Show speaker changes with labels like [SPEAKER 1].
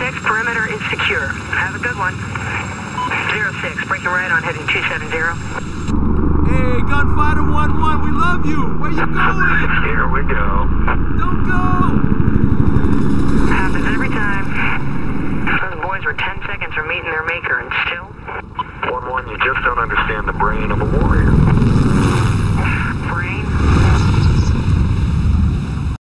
[SPEAKER 1] 06, perimeter is secure. Have a good one. 06, breaking right on heading 270.
[SPEAKER 2] Hey, Gunfighter 1-1, we love you. Where you going?
[SPEAKER 3] Here we go.
[SPEAKER 2] Don't go.
[SPEAKER 1] Happens every time. Those boys were 10 seconds from meeting their maker and still...
[SPEAKER 3] 1-1, you just don't understand the brain of a warrior.